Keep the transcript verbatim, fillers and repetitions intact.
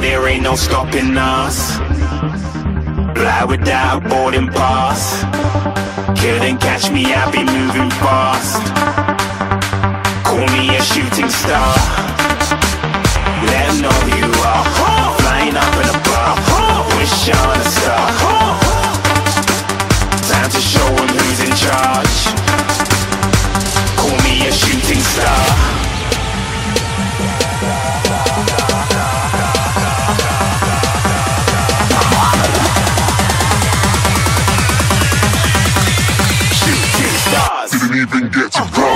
there ain't no stopping us. Fly without a boarding pass. Couldn't catch me, I'll be moving fast. Call me a shooting star. Let 'em know who you are. Flying up in a bar. Wish on a star. Time to show 'em who's in charge. Call me a shooting star. Shooting stars. Didn't even get to